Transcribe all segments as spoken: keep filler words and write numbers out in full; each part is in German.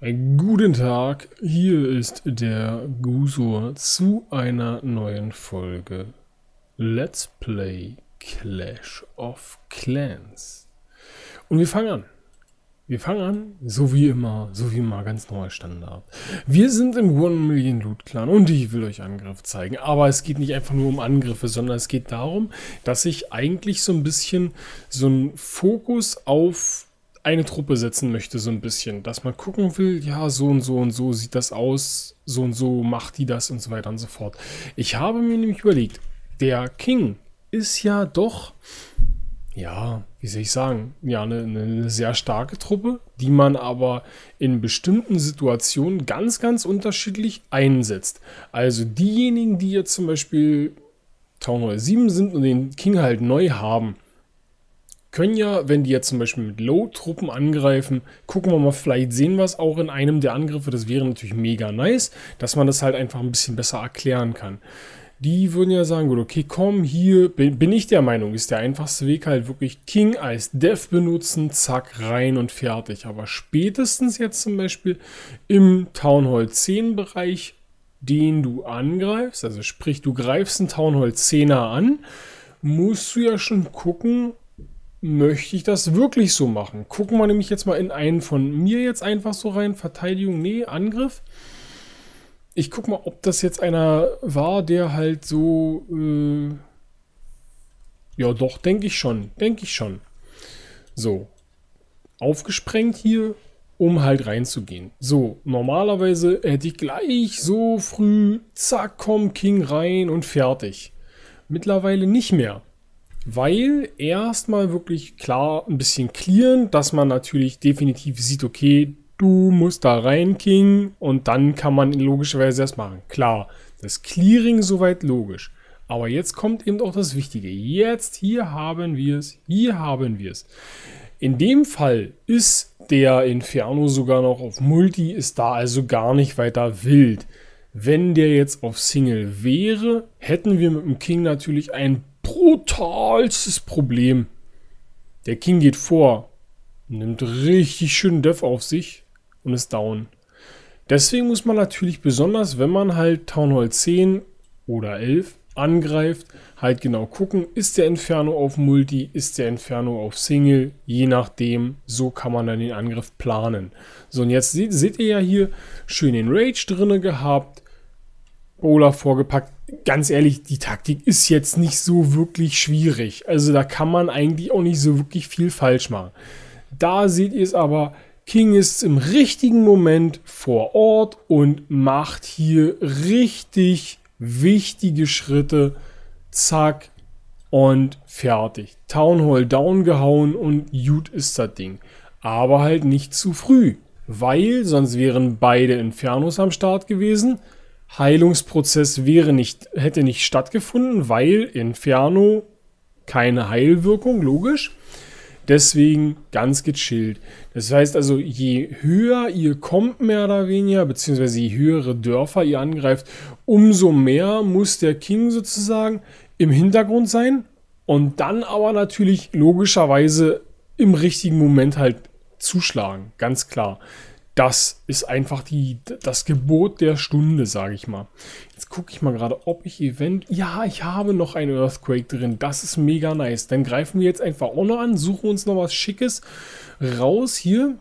Guten Tag, hier ist der Gusur zu einer neuen Folge Let's Play Clash of Clans. Und wir fangen an. Wir fangen an, so wie immer, so wie immer, ganz normal Standard. Wir sind im One Million Loot Clan und ich will euch Angriff zeigen. Aber es geht nicht einfach nur um Angriffe, sondern es geht darum, dass ich eigentlich so ein bisschen so einen Fokus auf eine Truppe setzen möchte, so ein bisschen. Dass man gucken will, ja, so und so und so sieht das aus, so und so macht die das und so weiter und so fort. Ich habe mir nämlich überlegt, der King ist ja doch... Ja, wie soll ich sagen, ja, eine, eine sehr starke Truppe, die man aber in bestimmten Situationen ganz, ganz unterschiedlich einsetzt. Also diejenigen, die jetzt zum Beispiel Town Hall sieben sind und den King halt neu haben, können ja, wenn die jetzt zum Beispiel mit Low-Truppen angreifen, gucken wir mal, vielleicht sehen wir es auch in einem der Angriffe, das wäre natürlich mega nice, dass man das halt einfach ein bisschen besser erklären kann. Die würden ja sagen, gut, okay, komm, hier bin, bin ich der Meinung, ist der einfachste Weg halt wirklich King als Dev benutzen, zack, rein und fertig. Aber spätestens jetzt zum Beispiel im Town Hall zehn Bereich, den du angreifst, also sprich, du greifst einen Town Hall zehner an, musst du ja schon gucken, möchte ich das wirklich so machen? Gucken wir nämlich jetzt mal in einen von mir jetzt einfach so rein, Verteidigung, nee, Angriff. Ich guck mal, ob das jetzt einer war, der halt so, äh ja doch, denke ich schon, denke ich schon. So, aufgesprengt hier, um halt reinzugehen. So, normalerweise hätte ich gleich so früh, zack, komm, King rein und fertig. Mittlerweile nicht mehr, weil erstmal wirklich klar ein bisschen clearen, dass man natürlich definitiv sieht, okay, du musst da rein, King, und dann kann man logischerweise das machen. Klar, das Clearing soweit logisch. Aber jetzt kommt eben auch das Wichtige. Jetzt, hier haben wir es, hier haben wir es. In dem Fall ist der Inferno sogar noch auf Multi, ist da also gar nicht weiter wild. Wenn der jetzt auf Single wäre, hätten wir mit dem King natürlich ein brutalstes Problem. Der King geht vor, nimmt richtig schön Dev auf sich und ist down. Deswegen muss man natürlich besonders, wenn man halt Town Hall zehn oder elf angreift, halt genau gucken, ist der Inferno auf Multi, ist der Inferno auf Single, je nachdem, so kann man dann den Angriff planen. So, und jetzt seht, seht ihr ja hier schön den Rage drinne gehabt, Bowler vorgepackt. Ganz ehrlich, die Taktik ist jetzt nicht so wirklich schwierig. Also da kann man eigentlich auch nicht so wirklich viel falsch machen. Da seht ihr es aber, King ist im richtigen Moment vor Ort und macht hier richtig wichtige Schritte. Zack und fertig. Town Hall down gehauen und gut ist das Ding. Aber halt nicht zu früh, weil sonst wären beide Infernos am Start gewesen. Heilungsprozess wäre nicht, hätte nicht stattgefunden, weil Inferno keine Heilwirkung, logisch. Deswegen ganz gechillt. Das heißt also, je höher ihr kommt, mehr oder weniger, beziehungsweise je höhere Dörfer ihr angreift, umso mehr muss der King sozusagen im Hintergrund sein und dann aber natürlich logischerweise im richtigen Moment halt zuschlagen. Ganz klar. Das ist einfach die, das Gebot der Stunde, sage ich mal. Jetzt gucke ich mal gerade, ob ich Event... Ja, ich habe noch ein Earthquake drin. Das ist mega nice. Dann greifen wir jetzt einfach auch noch an, suchen uns noch was Schickes raus hier.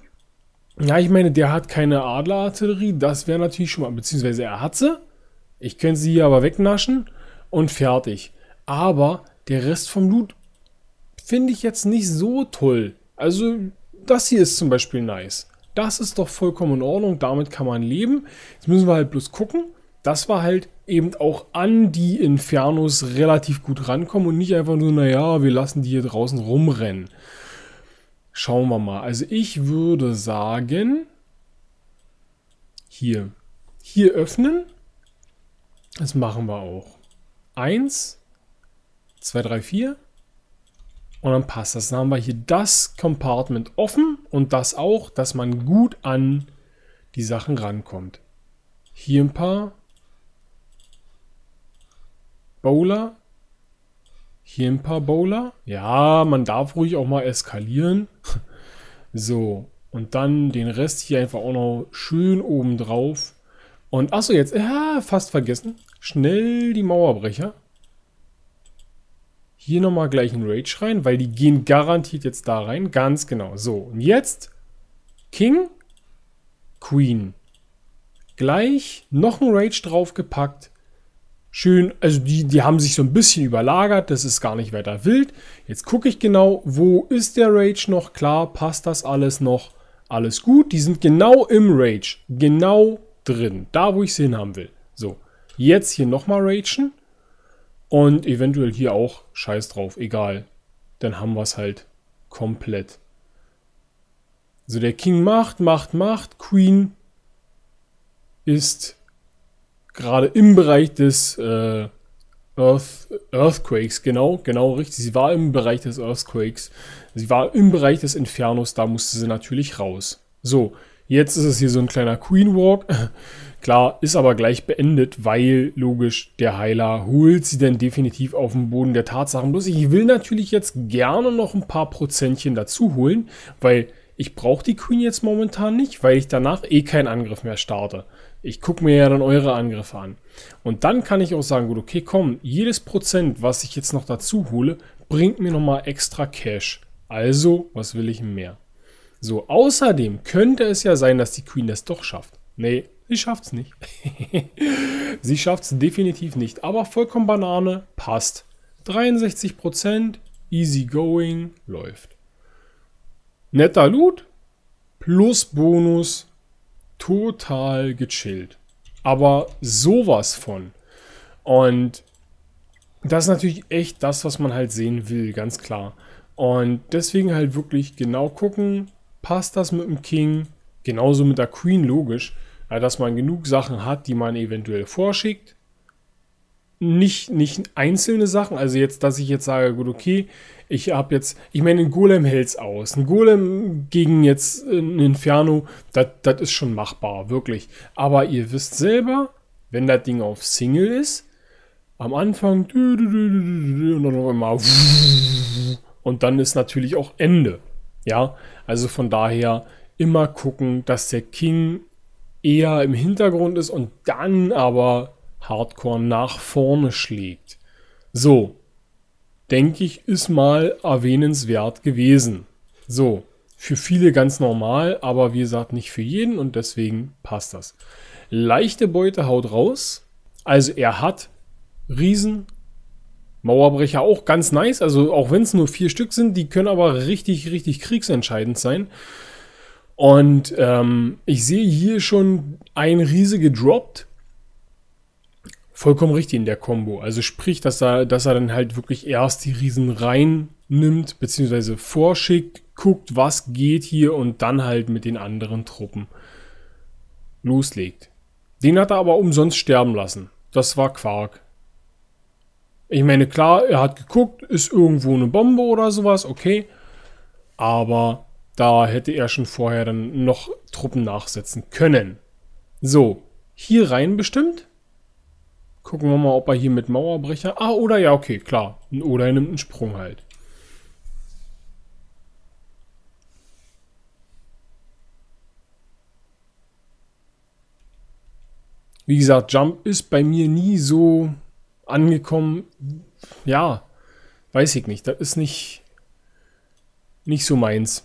Ja, ich meine, der hat keine Adlerartillerie. Das wäre natürlich schon mal... Beziehungsweise er hat sie. Ich könnte sie hier aber wegnaschen und fertig. Aber der Rest vom Loot finde ich jetzt nicht so toll. Also das hier ist zum Beispiel nice. Das ist doch vollkommen in Ordnung, damit kann man leben. Jetzt müssen wir halt bloß gucken, dass wir halt eben auch an die Infernos relativ gut rankommen und nicht einfach nur, naja, wir lassen die hier draußen rumrennen. Schauen wir mal. Also ich würde sagen, hier, hier öffnen. Das machen wir auch. Eins, zwei, drei, vier. Und dann passt das. Dann haben wir hier das Compartment offen und das auch, dass man gut an die Sachen rankommt. Hier ein paar Bowler. Hier ein paar Bowler. Ja, man darf ruhig auch mal eskalieren. So, Und dann den Rest hier einfach auch noch schön oben drauf. Und achso, jetzt, ja, fast vergessen. Schnell die Mauerbrecher. Hier nochmal gleich ein Rage rein, weil die gehen garantiert jetzt da rein. Ganz genau. So, und jetzt King, Queen. Gleich noch ein Rage draufgepackt. Schön, also die, die haben sich so ein bisschen überlagert. Das ist gar nicht weiter wild. Jetzt gucke ich genau, wo ist der Rage noch? Klar, passt das alles noch? Alles gut. Die sind genau im Rage. Genau drin. Da, wo ich sie hinhaben will. So, jetzt hier nochmal ragen. Und eventuell hier auch. Scheiß drauf, egal. Dann haben wir es halt komplett. So, der King macht, macht, macht. Queen ist gerade im Bereich des äh, Earth, Earthquakes. Genau, genau richtig. Sie war im Bereich des Earthquakes. Sie war im Bereich des Infernos. Da musste sie natürlich raus. So, jetzt ist es hier so ein kleiner Queen Walk. Klar, ist aber gleich beendet, weil, logisch, der Heiler holt sie dann definitiv auf den Boden der Tatsachen. Bloß ich will natürlich jetzt gerne noch ein paar Prozentchen dazu holen, weil ich brauche die Queen jetzt momentan nicht, weil ich danach eh keinen Angriff mehr starte. Ich gucke mir ja dann eure Angriffe an. Und dann kann ich auch sagen, gut, okay, komm, jedes Prozent, was ich jetzt noch dazu hole, bringt mir nochmal extra Cash. Also, was will ich mehr? So, außerdem könnte es ja sein, dass die Queen das doch schafft. Nee, sie schafft es nicht. Sie schafft es definitiv nicht. Aber vollkommen Banane, passt. dreiundsechzig Prozent, easy going, läuft. Netter Loot, plus Bonus, total gechillt. Aber sowas von. Und das ist natürlich echt das, was man halt sehen will, ganz klar. Und deswegen halt wirklich genau gucken, passt das mit dem King, genauso mit der Queen, logisch, dass man genug Sachen hat, die man eventuell vorschickt. Nicht, nicht einzelne Sachen, also jetzt, dass ich jetzt sage, gut, okay, ich habe jetzt, ich meine, ein Golem hält's aus. Ein Golem gegen jetzt ein Inferno, das ist schon machbar, wirklich. Aber ihr wisst selber, wenn das Ding auf Single ist, am Anfang und dann noch immer und dann ist natürlich auch Ende. Ja, also von daher immer gucken, dass der King eher im Hintergrund ist und dann aber Hardcore nach vorne schlägt. So, denke ich, ist mal erwähnenswert gewesen. So, für viele ganz normal, aber wie gesagt, nicht für jeden und deswegen passt das. Leichte Beute haut raus. Also er hat Riesen, Mauerbrecher auch ganz nice. Also auch wenn es nur vier Stück sind, die können aber richtig, richtig kriegsentscheidend sein. Und ähm, ich sehe hier schon ein Riese gedroppt. Vollkommen richtig in der Combo. Also sprich, dass er, dass er dann halt wirklich erst die Riesen reinnimmt, beziehungsweise vorschickt, guckt, was geht hier und dann halt mit den anderen Truppen loslegt. Den hat er aber umsonst sterben lassen. Das war Quark. Ich meine, klar, er hat geguckt, ist irgendwo eine Bombe oder sowas, okay. Aber da hätte er schon vorher dann noch Truppen nachsetzen können. So, hier rein bestimmt. Gucken wir mal, ob er hier mit Mauerbrecher... Ah, oder ja, okay, klar. Oder er nimmt einen Sprung halt. Wie gesagt, Jump ist bei mir nie so angekommen. Ja, weiß ich nicht. Das ist nicht, nicht so meins.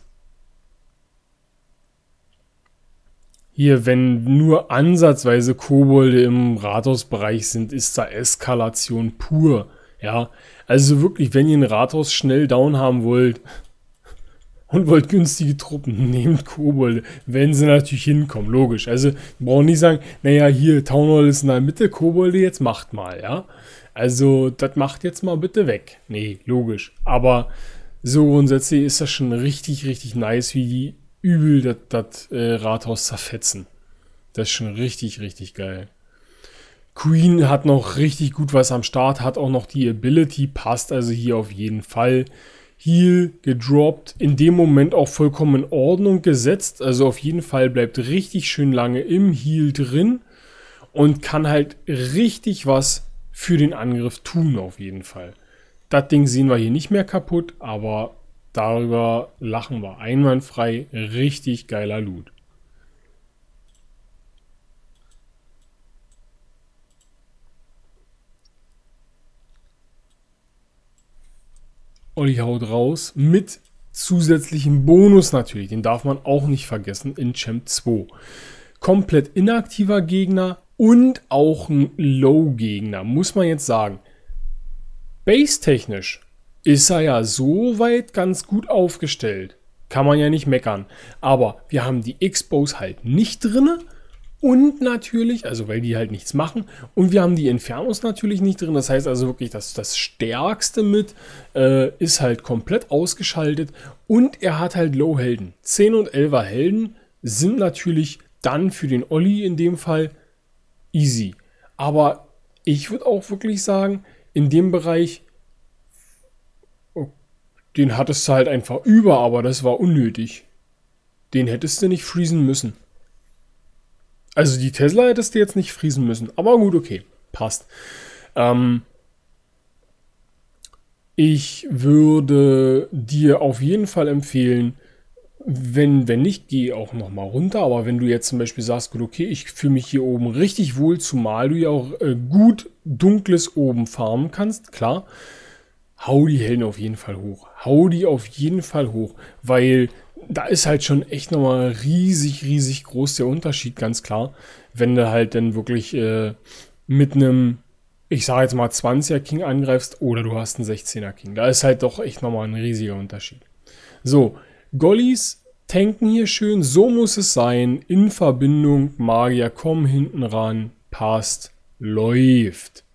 Hier, wenn nur ansatzweise Kobolde im Rathausbereich sind, ist da Eskalation pur. Ja, also wirklich, wenn ihr ein Rathaus schnell down haben wollt und wollt günstige Truppen, nehmt Kobolde, wenn sie natürlich hinkommen, logisch. Also, wir brauchen nicht sagen, naja, hier, Town Hall ist in der Mitte, Kobolde, jetzt macht mal, ja. Also, das macht jetzt mal bitte weg. Nee, logisch. Aber so grundsätzlich ist das schon richtig, richtig nice, wie die übel das, das äh, Rathaus zerfetzen. Das ist schon richtig, richtig geil. Queen hat noch richtig gut was am Start, hat auch noch die Ability, passt also hier auf jeden Fall. Heal gedroppt, in dem Moment auch vollkommen in Ordnung gesetzt, also auf jeden Fall bleibt richtig schön lange im Heal drin und kann halt richtig was für den Angriff tun auf jeden Fall. Das Ding sehen wir hier nicht mehr kaputt, aber Darüber lachen wir. Einwandfrei, richtig geiler Loot. Olli haut raus mit zusätzlichem Bonus natürlich. Den darf man auch nicht vergessen in Champ zwei. Komplett inaktiver Gegner und auch ein Low-Gegner, muss man jetzt sagen. Base-technisch ist er ja soweit ganz gut aufgestellt. Kann man ja nicht meckern. Aber wir haben die X-Bows halt nicht drin. Und natürlich, also weil die halt nichts machen. Und wir haben die Infernos natürlich nicht drin. Das heißt also wirklich, dass das Stärkste mit äh, ist halt komplett ausgeschaltet. Und er hat halt Low-Helden. zehn und elfer Helden sind natürlich dann für den Olli in dem Fall easy. Aber ich würde auch wirklich sagen, in dem Bereich, oh, den hattest du halt einfach über, aber das war unnötig. Den hättest du nicht freezen müssen. Also die Tesla hättest du jetzt nicht friesen müssen. Aber gut, okay. Passt. Ähm, ich würde dir auf jeden Fall empfehlen, wenn, wenn nicht, geh auch nochmal runter. Aber wenn du jetzt zum Beispiel sagst, gut, okay, ich fühle mich hier oben richtig wohl, zumal du ja auch äh, gut dunkles oben farmen kannst, klar, hau die Helden auf jeden Fall hoch. Hau die auf jeden Fall hoch, weil da ist halt schon echt nochmal riesig, riesig groß der Unterschied, ganz klar. Wenn du halt dann wirklich äh, mit einem, ich sage jetzt mal zwanziger King angreifst oder du hast einen sechzehner King. Da ist halt doch echt nochmal ein riesiger Unterschied. So, Gollis tanken hier schön, so muss es sein. In Verbindung, Magier, komm hinten ran, passt, läuft.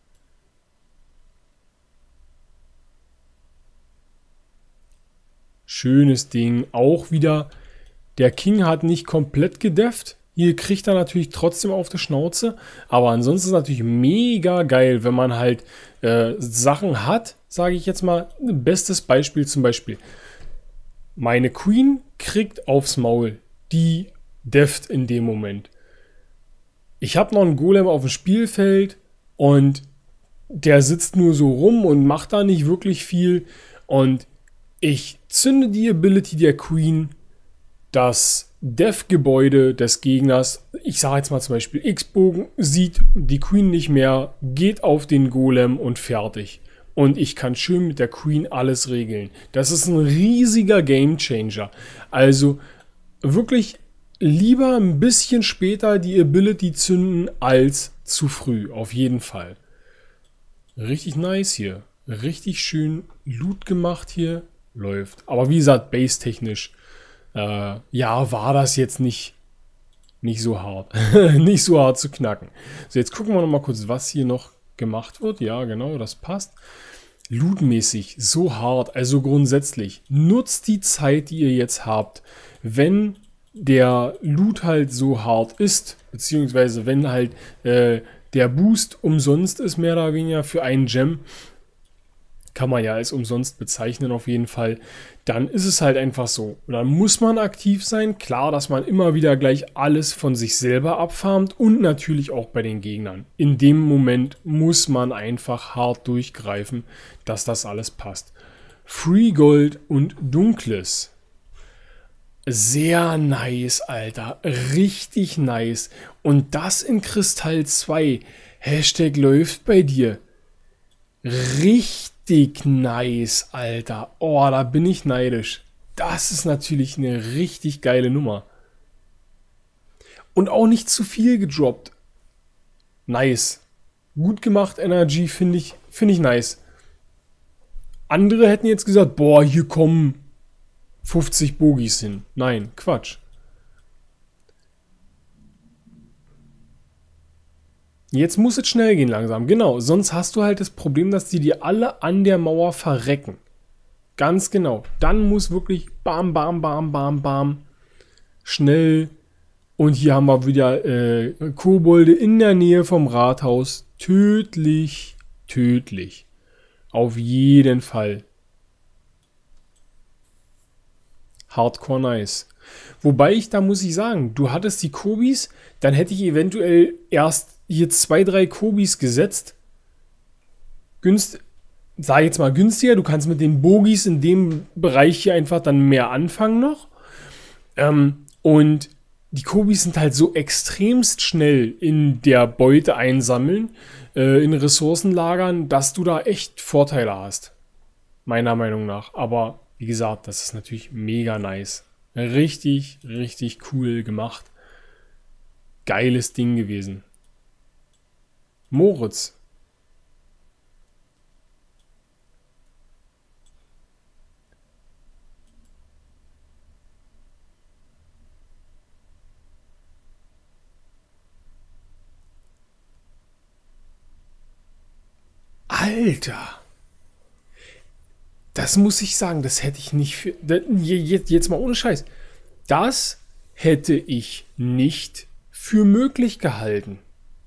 Schönes Ding. Auch wieder, der King hat nicht komplett gedefft. Hier kriegt er natürlich trotzdem auf die Schnauze. Aber ansonsten ist es natürlich mega geil, wenn man halt äh, Sachen hat, sage ich jetzt mal. Bestes Beispiel zum Beispiel. Meine Queen kriegt aufs Maul. Die deft in dem Moment. Ich habe noch einen Golem auf dem Spielfeld und der sitzt nur so rum und macht da nicht wirklich viel. Und ich zünde die Ability der Queen, das Dev-Gebäude des Gegners, ich sage jetzt mal zum Beispiel X-Bogen, sieht die Queen nicht mehr, geht auf den Golem und fertig. Und ich kann schön mit der Queen alles regeln. Das ist ein riesiger Gamechanger. Also wirklich lieber ein bisschen später die Ability zünden als zu früh, auf jeden Fall. Richtig nice hier. Richtig schön Loot gemacht hier. Läuft. Aber wie gesagt, base-technisch, äh, ja, war das jetzt nicht, nicht so hart. Nicht so hart zu knacken. So, jetzt gucken wir noch mal kurz, was hier noch gemacht wird. Ja, genau, das passt. Lootmäßig so hart, also grundsätzlich, nutzt die Zeit, die ihr jetzt habt, wenn der Loot halt so hart ist, beziehungsweise wenn halt äh, der Boost umsonst ist, mehr oder weniger für einen Gem, kann man ja als umsonst bezeichnen auf jeden Fall, dann ist es halt einfach so. Und dann muss man aktiv sein. Klar, dass man immer wieder gleich alles von sich selber abfarmt und natürlich auch bei den Gegnern. In dem Moment muss man einfach hart durchgreifen, dass das alles passt. Free Gold und Dunkles. Sehr nice, Alter. Richtig nice. Und das in Kristall zwei. Hashtag läuft bei dir. Richtig nice, Alter. Oh, da bin ich neidisch. Das ist natürlich eine richtig geile Nummer. Und auch nicht zu viel gedroppt. Nice. Gut gemacht, Energy, finde ich, finde ich nice. Andere hätten jetzt gesagt, boah, hier kommen fünfzig Bogies hin. Nein, Quatsch. Jetzt muss es schnell gehen langsam, genau. Sonst hast du halt das Problem, dass die dir alle an der Mauer verrecken. Ganz genau. Dann muss wirklich bam, bam, bam, bam, bam. Schnell. Und hier haben wir wieder äh, Kobolde in der Nähe vom Rathaus. Tödlich, tödlich. Auf jeden Fall. Hardcore nice. Wobei ich, da muss ich sagen, du hattest die Kobis, dann hätte ich eventuell erst hier zwei, drei Kobis gesetzt. Günst, sag jetzt mal günstiger. Du kannst mit den Bogies in dem Bereich hier einfach dann mehr anfangen noch. Ähm, und die Kobis sind halt so extremst schnell in der Beute einsammeln, äh, in Ressourcenlagern, dass du da echt Vorteile hast. Meiner Meinung nach. Aber wie gesagt, das ist natürlich mega nice. Richtig, richtig cool gemacht. Geiles Ding gewesen. Moritz. Alter. Das muss ich sagen, das hätte ich nicht für... Jetzt, jetzt mal ohne Scheiß. Das hätte ich nicht für möglich gehalten.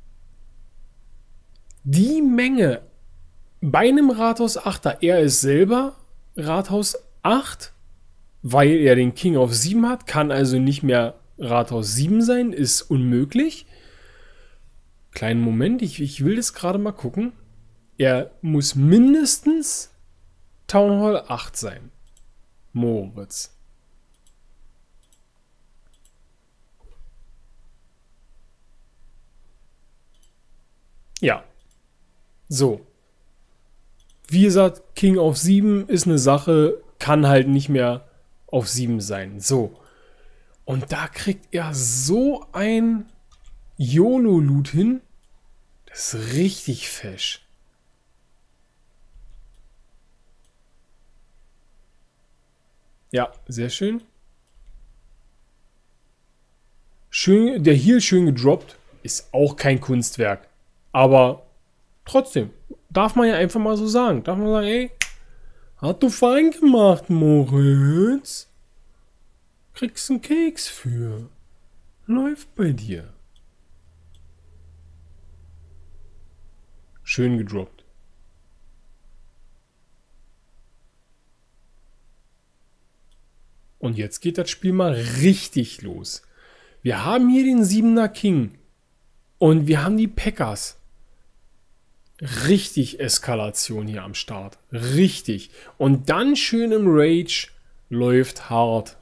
Die Menge bei einem Rathaus achter, er ist selber Rathaus acht, weil er den King auf sieben hat, kann also nicht mehr Rathaus sieben sein, ist unmöglich. Kleinen Moment, ich, ich will das gerade mal gucken. Er muss mindestens Town Hall acht sein. Moritz. Ja. So. Wie gesagt, King auf sieben ist eine Sache, kann halt nicht mehr auf sieben sein. So. Und da kriegt er so ein YOLO-Loot hin. Das ist richtig fesch. Ja, sehr schön. Schön, der Heal schön gedroppt. Ist auch kein Kunstwerk. Aber trotzdem, darf man ja einfach mal so sagen. Darf man sagen, ey, hat du fein gemacht, Moritz. Kriegst einen Keks für. Läuft bei dir. Schön gedroppt. Und jetzt geht das Spiel mal richtig los. Wir haben hier den siebener King. Und wir haben die Packers. Richtig Eskalation hier am Start. Richtig. Und dann schön im Rage läuft hart.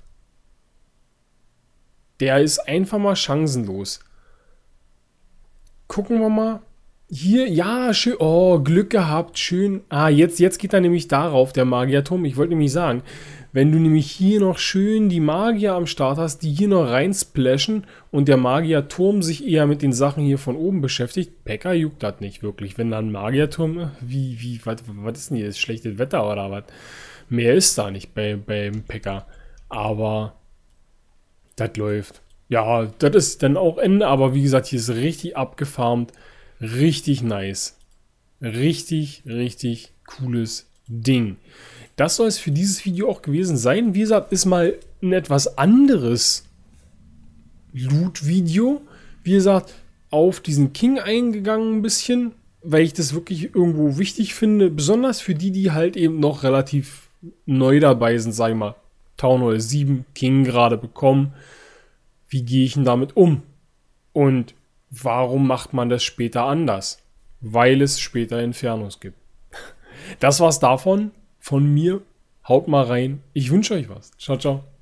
Der ist einfach mal chancenlos. Gucken wir mal. Hier, ja, schön. Oh, Glück gehabt. Schön. Ah, jetzt, jetzt geht er nämlich darauf, der Magierturm. Ich wollte nämlich sagen, wenn du nämlich hier noch schön die Magier am Start hast, die hier noch rein splashen und der Magierturm sich eher mit den Sachen hier von oben beschäftigt, Pekka juckt das nicht wirklich. Wenn dann ein Magierturm, wie, wie, was, was ist denn hier? Ist schlechtes Wetter oder was? Mehr ist da nicht bei, beim Pekka. Aber das läuft. Ja, das ist dann auch Ende, aber wie gesagt, hier ist richtig abgefarmt. Richtig nice. Richtig, richtig cooles Ding. Das soll es für dieses Video auch gewesen sein. Wie gesagt, ist mal ein etwas anderes Loot-Video. Wie gesagt, auf diesen King eingegangen ein bisschen, weil ich das wirklich irgendwo wichtig finde. Besonders für die, die halt eben noch relativ neu dabei sind, sag ich mal. Town Hall sieben, King gerade bekommen. Wie gehe ich denn damit um? Und warum macht man das später anders? Weil es später Infernos gibt. Das war's davon. Von mir. Haut mal rein. Ich wünsche euch was. Ciao, ciao.